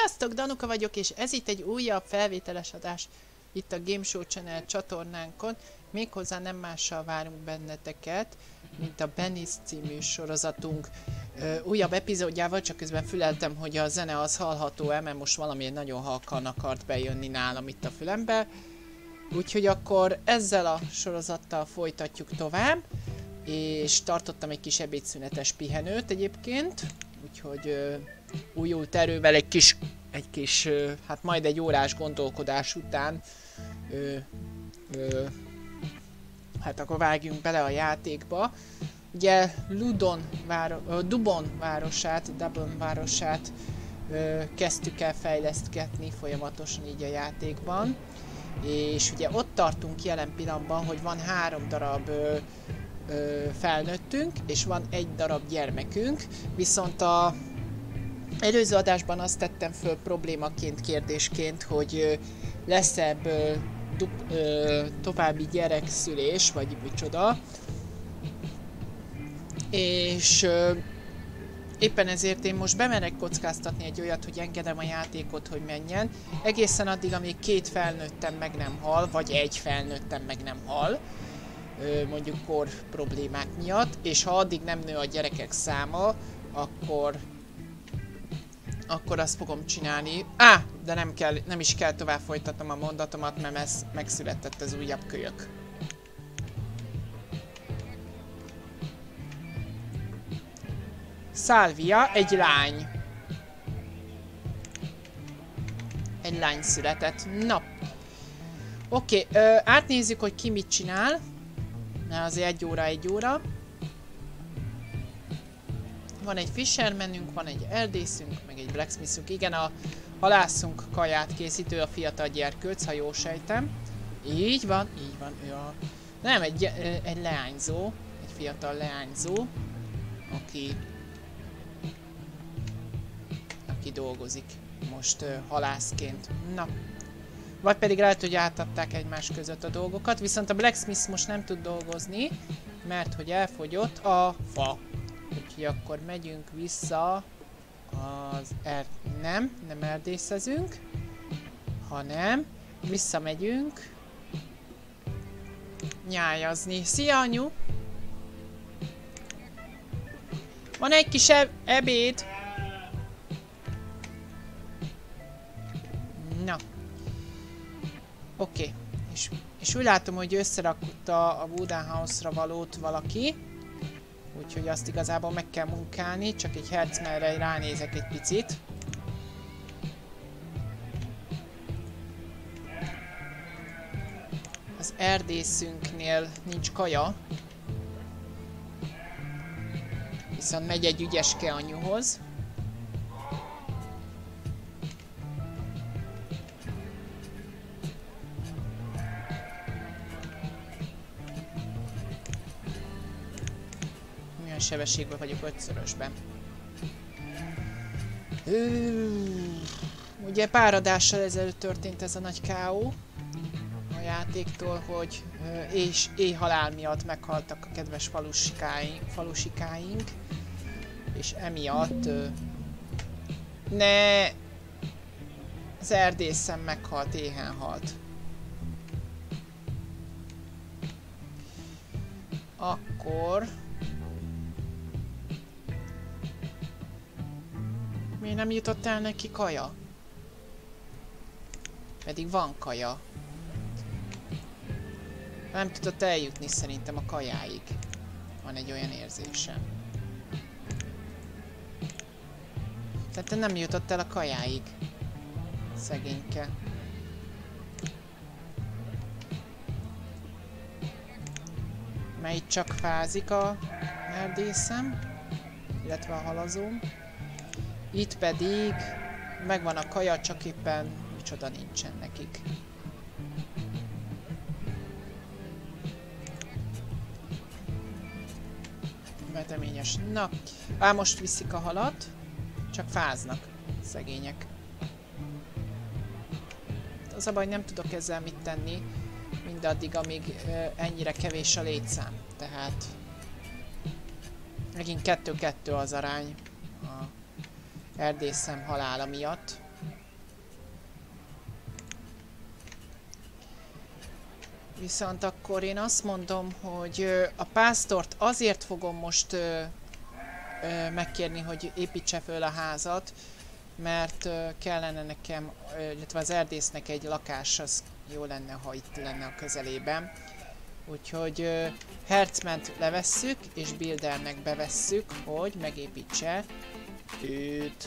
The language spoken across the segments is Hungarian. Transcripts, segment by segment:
Sziasztok, Danuka vagyok, és ez itt egy újabb felvételes adás itt a Game Show Channel csatornánkon. Méghozzá nem mással várunk benneteket, mint a Bennis című sorozatunk újabb epizódjával, csak közben füleltem, hogy a zene az hallható-e, mert most valami nagyon halkan akart bejönni nálam itt a fülembe. Úgyhogy akkor ezzel a sorozattal folytatjuk tovább, és tartottam egy kis ebédszünetes pihenőt egyébként, úgyhogy újult erővel egy kis, hát majd egy órás gondolkodás után, hát akkor vágjunk bele a játékba. Ugye Dublin városát kezdtük el fejlesztgetni folyamatosan így a játékban, és ugye ott tartunk jelen pillanatban, hogy van 3 darab felnőttünk, és van 1 darab gyermekünk, viszont a előző adásban azt tettem föl problémaként, kérdésként, hogy lesz ebből további gyerekszülés, vagy micsoda. És éppen ezért én most bemerek kockáztatni egy olyat, hogy engedem a játékot, hogy menjen. Egészen addig, amíg 2 felnőttem meg nem hal, vagy 1 felnőttem meg nem hal. Mondjuk kor problémák miatt, és ha addig nem nő a gyerekek száma, akkor azt fogom csinálni. De nem is kell tovább folytatnom a mondatomat, mert megszületett az újabb kölyök. Salvia, egy lány. Egy lány született. Na. Oké, átnézzük, hogy ki mit csinál. Mert azért 1 óra. Van egy fishermanünk, van egy erdészünk, meg egy blacksmithünk. Igen, a halászunk kaját készítő, a fiatal gyerkőc, ha jól sejtem. Így van, ő a... Nem, egy leányzó, egy fiatal leányzó, aki dolgozik most halászként. Na. Vagy pedig lehet, hogy átadták egymás között a dolgokat, viszont a blacksmith most nem tud dolgozni, mert hogy elfogyott a fa. Úgyhogy akkor megyünk vissza az nem erdészezünk, hanem visszamegyünk nyájazni. Szia, anyu! Van egy kis ebéd! Na. Oké. És úgy látom, hogy összerakta a Wooden House-ra valót valaki. Úgyhogy azt igazából meg kell munkálni, csak egy hercmerre ránézek egy picit. Az erdészünknél nincs kaja. Viszont megy egy ügyeske anyuhoz. Sebességben vagyok 5-szörösben. Ugye pár adással ezelőtt történt ez a nagy K.O. a játéktól, hogy éhhalál miatt meghaltak a kedves falusikáink, és emiatt az erdészem meghalt, éhen halt. Akkor miért nem jutott el neki kaja? Pedig van kaja. Nem tudott eljutni szerintem a kajáig. Van egy olyan érzésem. Tehát nem jutott el a kajáig. Szegényke. Mert itt csak fázik a erdészem, illetve a halazóm. Itt pedig megvan a kaja, csak éppen micsoda nincsen nekik. Veteményes. Na, most viszik a halat, csak fáznak, szegények. Az a baj, nem tudok ezzel mit tenni, mindaddig, amíg ennyire kevés a létszám. Tehát megint 2-2 az arány a erdészem halála miatt. Viszont akkor én azt mondom, hogy a pásztort azért fogom most megkérni, hogy építse föl a házat, mert kellene nekem, illetve az erdésznek egy lakás, az jó lenne, ha itt lenne a közelében. Úgyhogy Hertzment levesszük, és Buildernek bevesszük, hogy megépítse őt.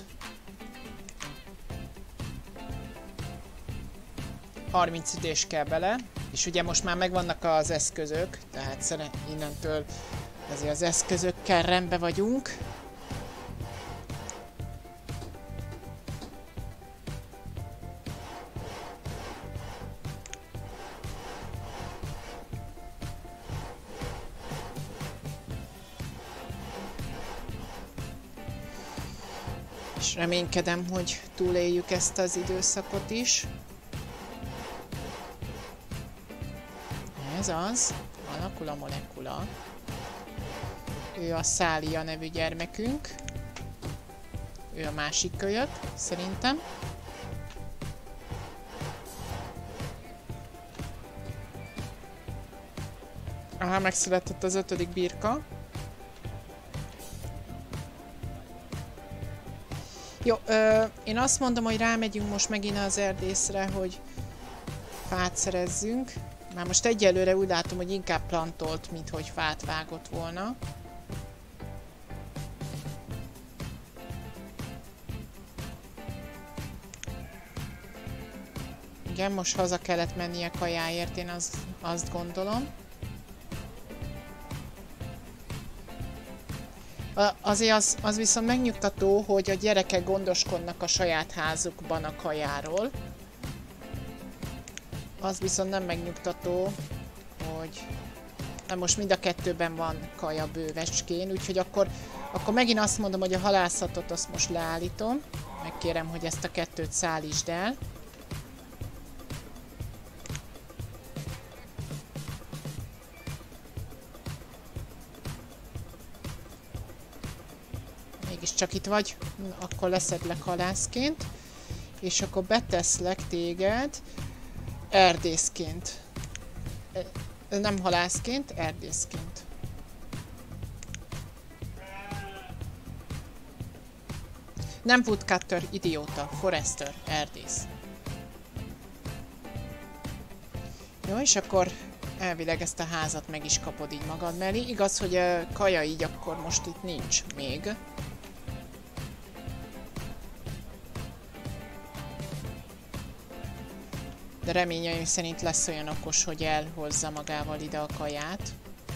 30 ütés kell bele, és ugye most már megvannak az eszközök, tehát innentől azért az eszközökkel rendben vagyunk. És reménykedem, hogy túléljük ezt az időszakot is. Ez az, alakul a molekula. Ő a Szália nevű gyermekünk. Ő a másik kölyök, szerintem. Aha, megszületett az 5. birka. Jó, én azt mondom, hogy rámegyünk most megint az erdészre, hogy fát szerezzünk. Már most egyelőre úgy látom, hogy inkább plantolt, mint hogy fát vágott volna. Igen, most haza kellett mennie kajáért, én azt gondolom. Azért az viszont megnyugtató, hogy a gyerekek gondoskodnak a saját házukban a kajáról. Az viszont nem megnyugtató, hogy most mind a kettőben van kaja bővecskén, úgyhogy akkor megint azt mondom, hogy a halászatot azt most leállítom. Megkérem, hogy ezt a kettőt szállítsd el. Mégiscsak itt vagy, akkor leszedlek halászként, és akkor beteszlek téged erdészként. Nem halászként, erdészként. Nem woodcutter, idióta, forester, erdész. Jó, és akkor elvileg ezt a házat meg is kapod így magad mellé. Igaz, hogy a kaja így akkor most itt nincs még. De reményeim szerint lesz olyan okos, hogy elhozza magával ide a kaját.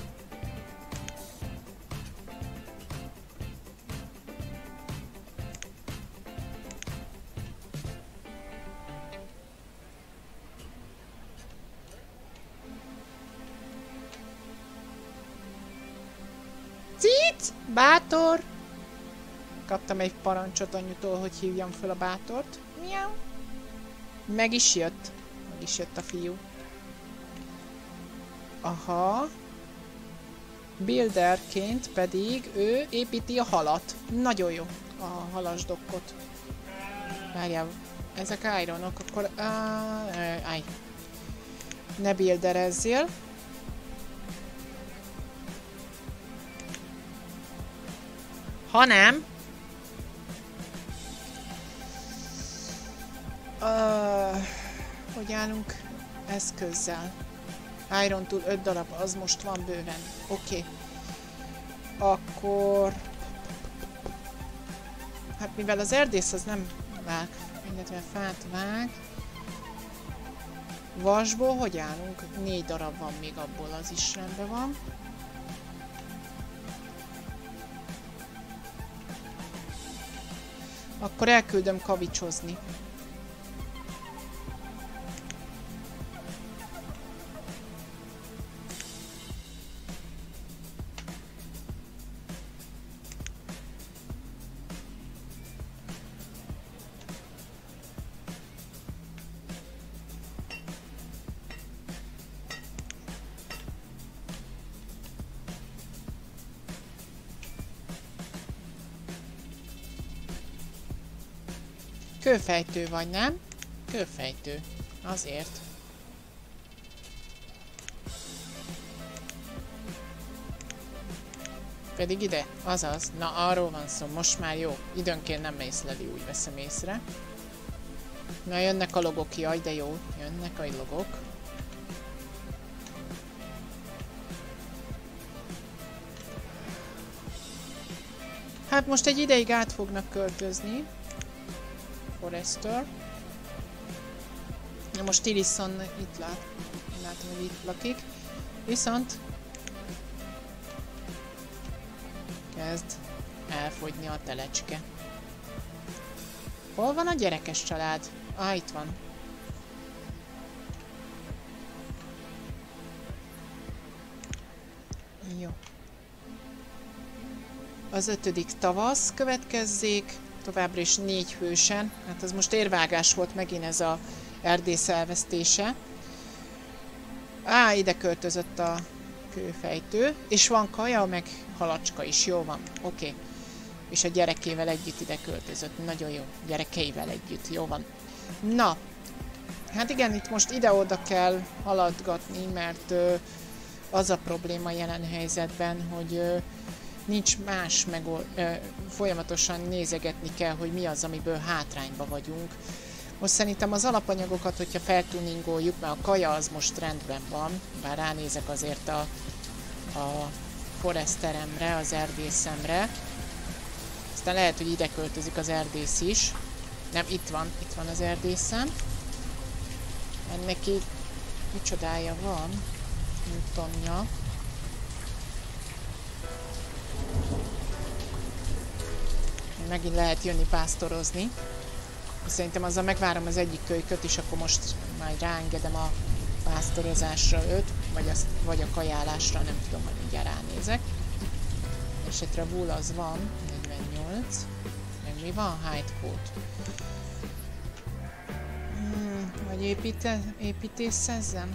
Cic! Bátor! Kaptam egy parancsot anyutól, hogy hívjam fel a bátort. Miau! Meg is jött. Meg is jött a fiú. Aha. Builderként pedig ő építi a halat. Nagyon jó. A halasdokkot. Várjál, ezek ironok, akkor... Állj. Ne builderezzél. Hanem... hogy állunk eszközzel? Iron Tool 5 darab, az most van bőven. Oké. Akkor... Hát mivel az erdész az nem vág, illetve fát vág. Vasból hogy állunk? 4 darab van még abból, az is rendben van. Akkor elküldöm kavicsozni. Kőfejtő vagy, nem? Kőfejtő. Azért. Pedig ide, azaz, na arról van szó, most már jó. Időnként nem észleli, úgy veszem észre. Na jönnek a logok, jaj de jó, jönnek a logok. Hát most egy ideig át fognak költözni. Forrester. Na most Tilison itt látom, hogy itt lakik. Viszont kezd elfogyni a telecske. Hol van a gyerekes család? Itt van. Jó. Az 5. tavasz következzék, továbbra is 4 hősen. Hát ez most érvágás volt megint ez a erdész elvesztése. Ide költözött a kőfejtő, és van kaja, meg halacska is, jó van, oké. És a gyerekével együtt ide költözött, nagyon jó, gyerekeivel együtt, jó van. Na, hát igen, itt most ide-oda kell haladgatni, mert az a probléma jelen helyzetben, hogy nincs más, folyamatosan nézegetni kell, hogy mi az, amiből hátrányba vagyunk. Most szerintem az alapanyagokat, hogyha feltuningoljuk, mert a kaja az most rendben van, bár ránézek azért a foresteremre, az erdészemre. Aztán lehet, hogy ide költözik az erdész is. Nem, itt van az erdészem. Neki micsodája van, Newtonja. Megint lehet jönni pásztorozni. Szerintem azzal megvárom az egyik kölyköt, és akkor most majd ráengedem a pásztorozásra őt, vagy a kajálásra, nem tudom, hogy mindjárt ránézek. Esetre a bull az van, 48. Meg mi van? Hide coat. Vagy építészezzem?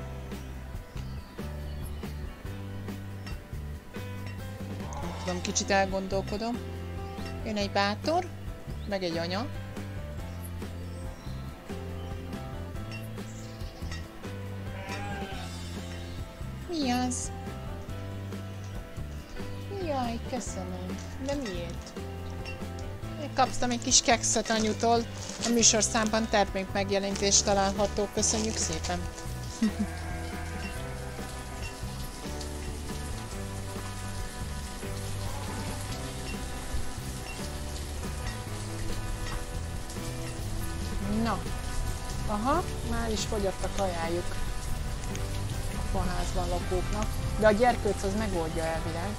Nem tudom, kicsit elgondolkodom. Jön egy bátor, meg egy anya. Mi az? Jaj, köszönöm. De miért? Kaptam egy kis kekszet anyutól. A műsorszámban termék megjelentés található. Köszönjük szépen! Na. Aha, már is fogyott a kajájuk a házban lakóknak. De a gyerkőc az megoldja elvileg.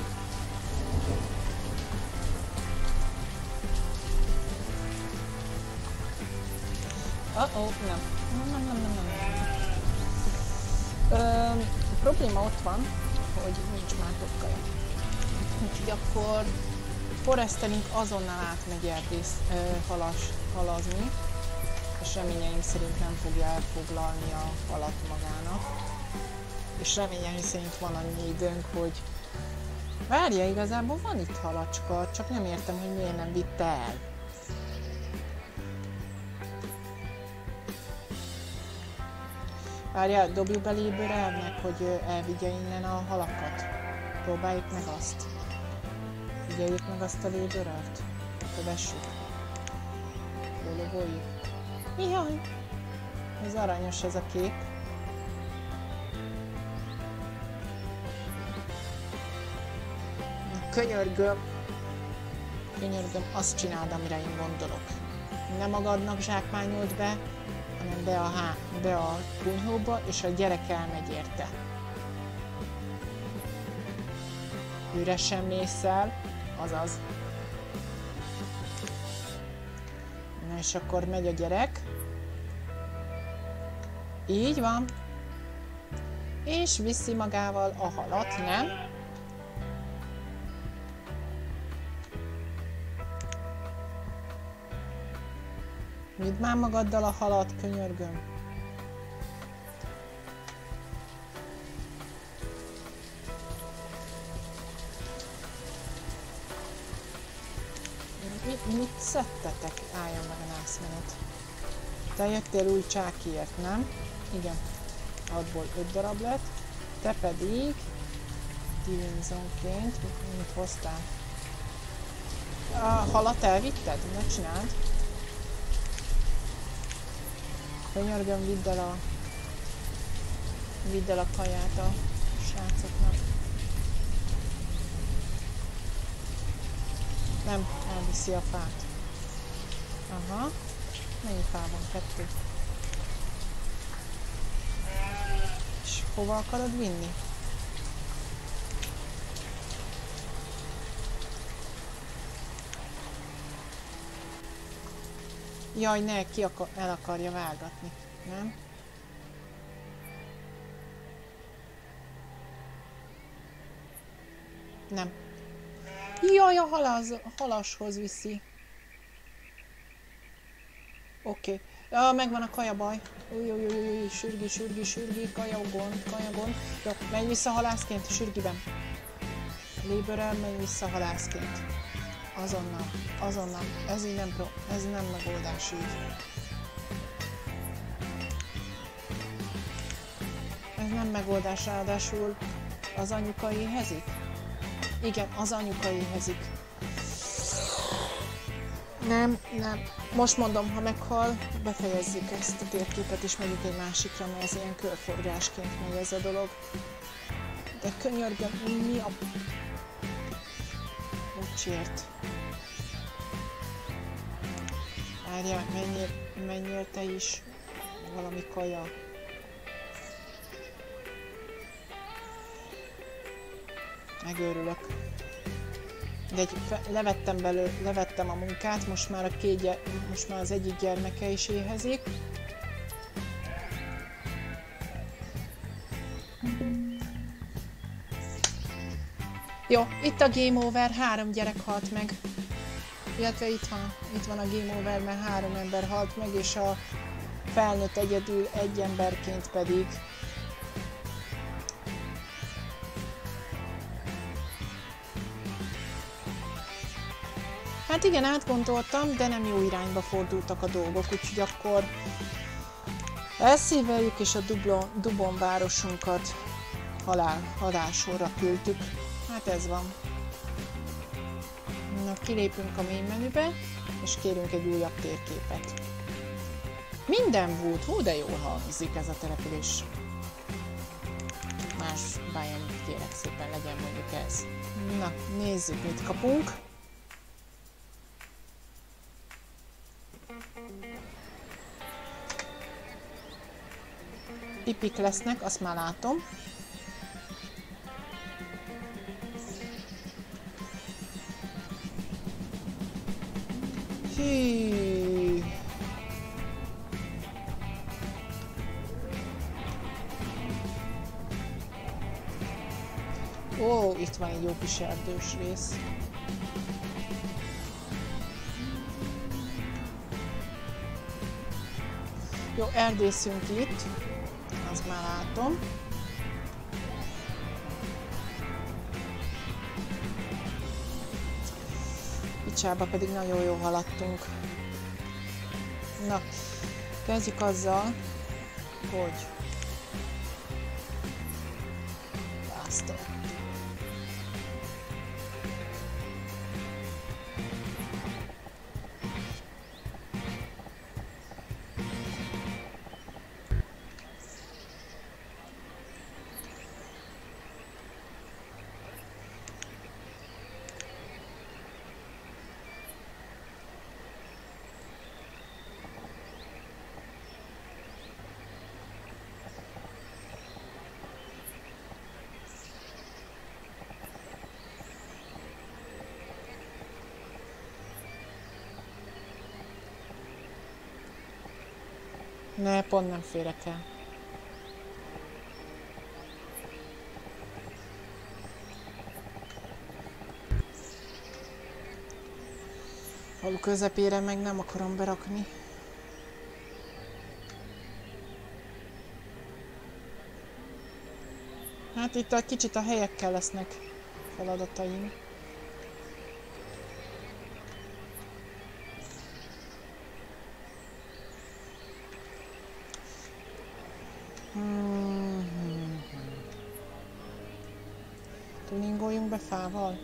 Nem. A probléma ott van, hogy nincs már több kaja. Úgyhogy akkor foresterünk azonnal átmegy erdész halazni, és reményeim szerint nem fogja elfoglalni a halat magának. És reményeim szerint van annyi időnk, hogy várja, igazából van itt halacska, csak nem értem, hogy miért nem vitte el. Várjál, dobjuk be Léberelnek, hogy elvigye innen a halakat. Próbáljuk meg azt. Figyeljük meg azt a Léberelt. Kövessük. Lologoljuk. Jaj! Ez aranyos ez a kép. Könyörgöm, azt csináld, amire én gondolok. Nem magadnak zsákmányold be, hanem be a kunyhóba, és a gyerek elmegy érte. Üresen mész el, azaz. Na és akkor megy a gyerek. Így van. És viszi magával a halat, nem? Vidd már magaddal a halat, könyörgöm. Mit szedtetek? Álljon meg a nászmenet. Te jöttél új csákiért, nem? Igen. 6-ból 5 darab lett. Te pedig Stevenson-ként, mit hoztál? A halat elvitted? Ne csináld. Könyörgöm, vidd el a kaját a srácoknak. Nem, elviszi a fát. Aha. Mennyi fá van? 2. És hova akarod vinni? Jaj, ne, el akarja vágatni, nem? Nem. Jaj, a halashoz viszi. Oké. Ja, megvan a kaja baj. Új, sürgi, kaja gond. Jó, menj vissza halászként, sürgiben. Léberrel, menj vissza halászként. Azonnal. Ez így ez nem megoldás így. Ez nem megoldás, ráadásul az anyuka éhezik? Igen, az anyuka éhezik. Nem. Most mondom, ha meghal, befejezzük ezt a térképet és megyünk egy másikra, mert ez ilyen körforgásként megy ez a dolog. De könyörgöm, mi a... Bocsért. Várjál, menjél te is valami kaja. Megőrülök. De levettem a munkát, most már az egyik gyermeke is éhezik. Jó, itt a game over, 3 gyerek halt meg. Illetve itt van a game over, mert 3 ember halt meg, és a felnőtt egyedül 1 emberként pedig. Hát igen, átgondoltam, de nem jó irányba fordultak a dolgok, úgyhogy akkor elszíveljük, és a Dubon városunkat halálsorra küldtük. Hát ez van. Na, kilépünk a main menübe, és kérünk egy újabb térképet. Minden volt, hú, de jól hangzik ez a település. Más Bionic, kérek szépen, legyen mondjuk ez. Na, nézzük, mit kapunk. Pipik lesznek, azt már látom. Hű. Ó, itt van egy jó kis erdős rész. Jó, erdészünk itt, azt már látom. Picsába pedig nagyon jól haladtunk. Na, kezdjük azzal, hogy választom. Ne, pont nem férek el. Falu közepére meg nem akarom berakni. Hát itt egy kicsit a helyekkel lesznek feladataim. Tuningoljunk be fával?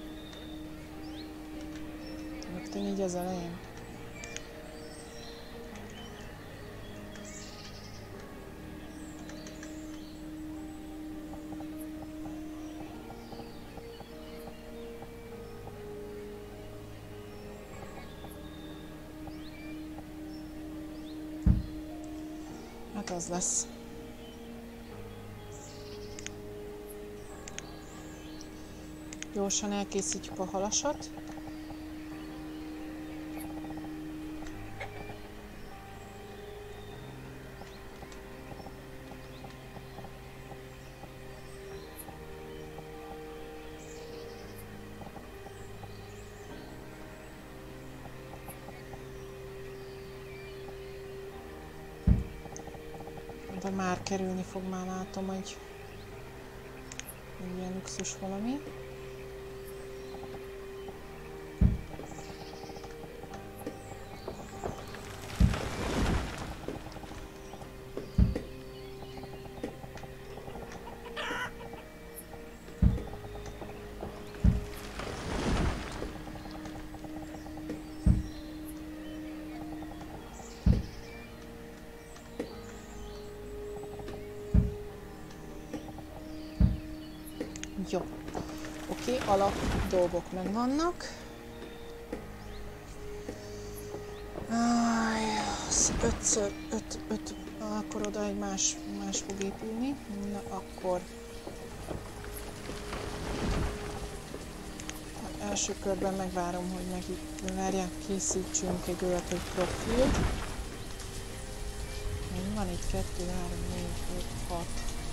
Rögtön így az elején. Hát az lesz. Gyorsan elkészítjük a halasat. De már kerülni fog, már látom, hogy ilyen luxus valami. Jó. Oké, alap dolgok megvannak. 5x5, akkor oda egy más fog épülni. Na akkor az első körben megvárom, hogy készítsünk egy olyat, hogy profilt. Van itt 2, 3, 4, 5, 6.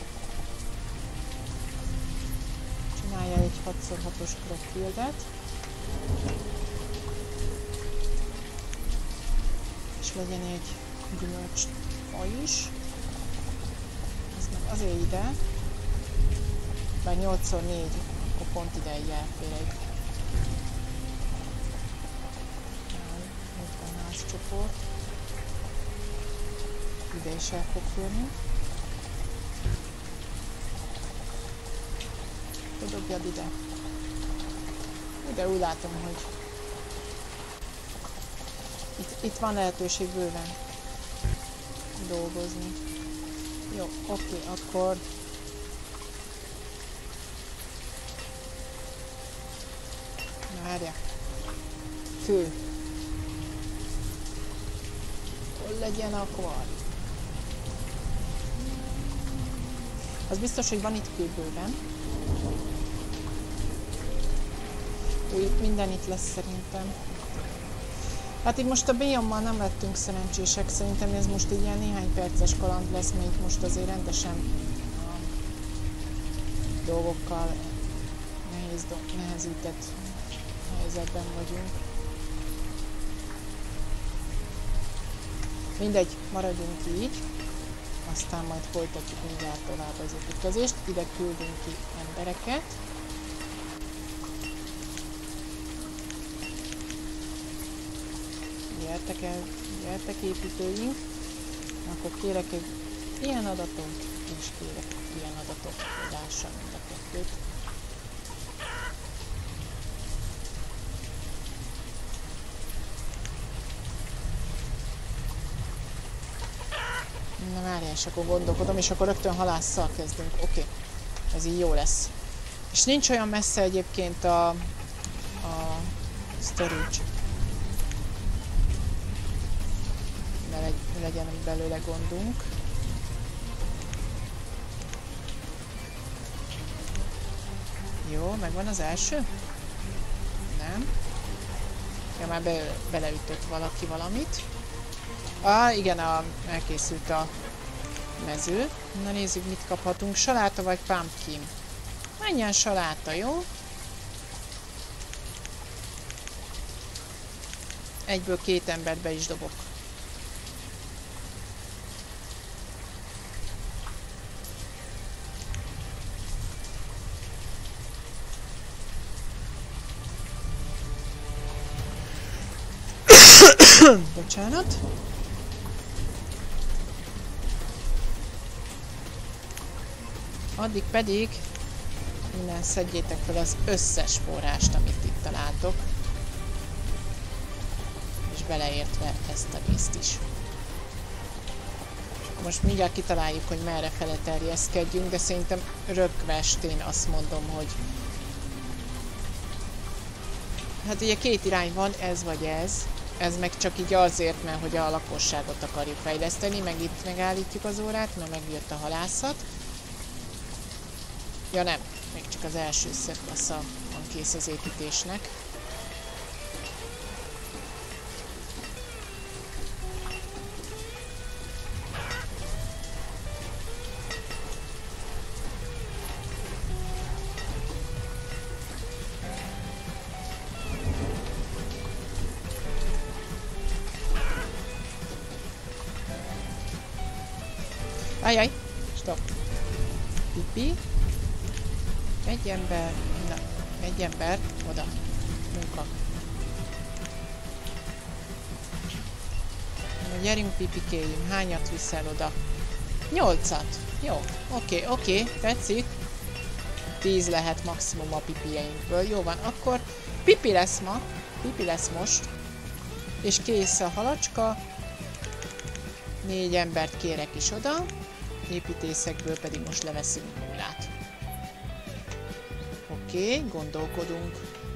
Csinálja egy 6x6-os crop-fieldet, és legyen egy gyümölcsfa is. Ez meg azért ide, bár 8x4, akkor pont ide egy elfér egy házcsoport. Ide is el fog férni. Dobjad ide. Ide úgy látom, hogy itt van lehetőség bőven dolgozni. Jó, oké, akkor na, várjál. Kő. Hol legyen a kvar? Az biztos, hogy van itt kő bőven. Minden itt lesz szerintem. Hát itt most a biommal nem lettünk szerencsések, szerintem ez most egy ilyen néhány perces kaland lesz, mert itt most azért rendesen dolgokkal nehezített helyzetben vagyunk. Mindegy, maradjunk így, aztán majd folytatjuk mindjárt tovább az építkezést. Ide küldünk ki embereket. Gyertek építőink, akkor kérek egy ilyen adatot, és kérek egy ilyen adatot, hogy lássam mind a kettőt. Na várjál, és akkor gondolkodom, és akkor rögtön halásszal kezdünk. Oké, ez így jó lesz. És nincs olyan messze egyébként a storage. Ne legyen belőle gondunk. Jó, megvan az első? Nem. Ja, már beleütött valaki valamit. Igen, elkészült a mező. Na nézzük, mit kaphatunk. Saláta vagy pumpkin? Menjen saláta, jó? Egyből 2 embert be is dobok. Bocsánat. Addig pedig Innen szedjétek fel az összes forrást, amit itt találtok. És beleértve ezt a részt is. Most mindjárt kitaláljuk, hogy merre fele terjeszkedjünk, de szerintem rögvest én azt mondom, hogy hát ugye két irány van, ez vagy ez. Ez meg csak így azért, mert hogy a lakosságot akarjuk fejleszteni, meg itt megállítjuk az órát, mert megjött a halászat. Ja nem, még csak az első szakasza van kész az építésnek. Ajaj, stop. Pipi. Egy ember. Na, egy ember. Oda. Munka. Na, gyerünk pipikéljünk. Hányat viszel oda? 8-at. Jó. Oké. Tetszik. 10 lehet maximum a pipieinkből. Jó van, akkor pipi lesz ma. Pipi lesz most. És kész a halacska. 4 embert kérek is oda. Építészekből pedig most leveszünk 0-át. Oké, gondolkodunk.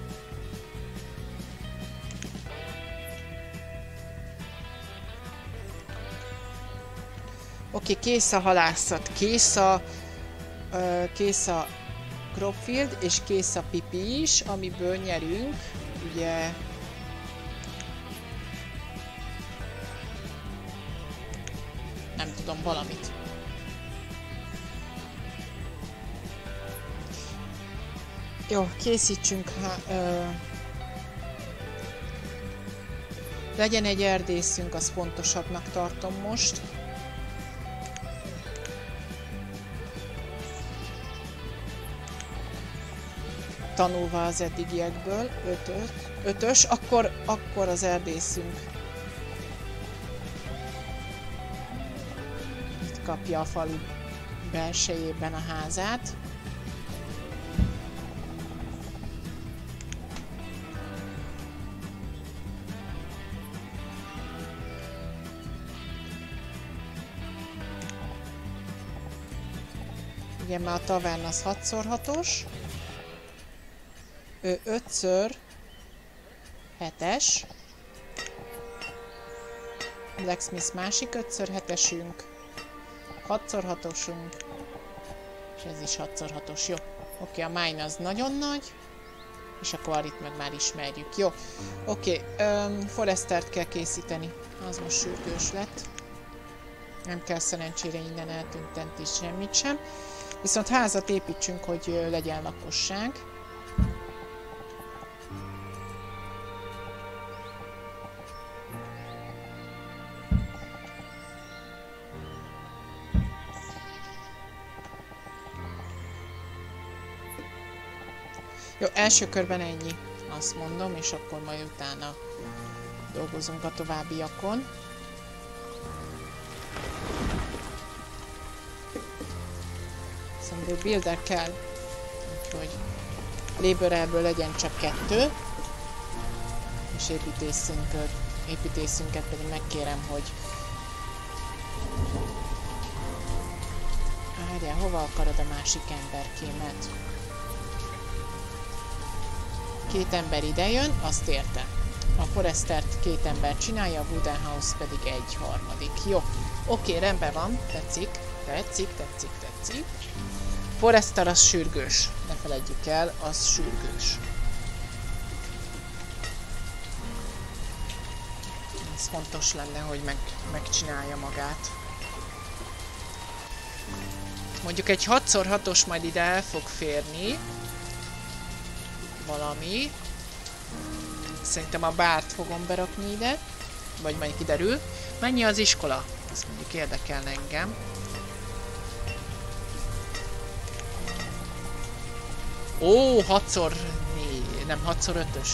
Oké, kész a halászat, kész a Cropfield, és kész a pipi is, amiből nyerünk, ugye... Nem tudom, valamit. Jó, készítsünk, legyen egy erdészünk, az fontosabbnak tartom most. Tanulva az eddigiekből, 5-ös, akkor az erdészünk itt kapja a falu belsejében a házát. Igen, már a tavern az 6x6-os. Ő 5x7-es. Blacksmith másik 5x7-esünk. 6x6-osunk. És ez is 6x6-os. Jó. Oké, a mine az nagyon nagy. És akkor itt meg már ismerjük. Jó. Oké, Forestert kell készíteni. Az most sürgős lett. Nem kell szerencsére innen eltünteni semmit sem. Viszont házat építsünk, hogy legyen lakosság. Jó, első körben ennyi, azt mondom, és akkor majd utána dolgozunk a továbbiakon. Szóval builder kell, úgyhogy laborerből legyen csak 2, és építészünket pedig megkérem, hogy várjál, hova akarod a másik emberkémet? 2 ember idejön, azt értem. A Forestert 2 ember csinálja, a Wooden House pedig 1/3. Jó, oké, rendben van, tetszik. Forester az sürgős, ne feledjük el, az sürgős. Ez fontos lenne, hogy megcsinálja magát. Mondjuk egy 6x6-os majd ide el fog férni. Valami. Szerintem a bárt fogom berakni ide. Vagy majd kiderül. Mennyi az iskola? Ezt mondjuk érdekelne engem. Ó, 6x4, nem 6x5-ös.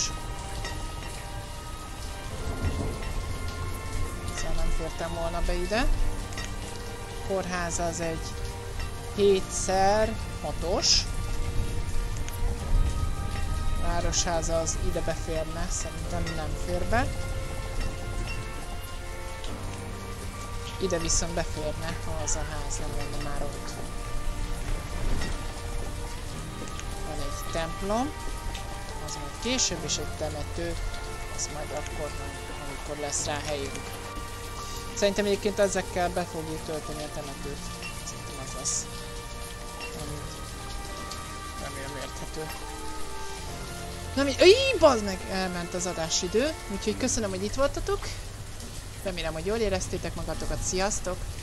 Szóval nem fértem volna be ide. Kórház az egy 7x6-os. városháza az ide beférne, szerintem nem fér be. Ide viszont beférne, ha az a ház nem lenne már ott. Van egy templom, az majd később, és egy temető, az majd akkor, amikor lesz rá helyünk. Szerintem egyébként ezekkel be fogjuk tölteni a temetőt. Szerintem az lesz. Remélem érthető. Na mi... bazd meg! Elment az adásidő, úgyhogy köszönöm, hogy itt voltatok. Remélem, hogy jól éreztétek magatokat. Sziasztok!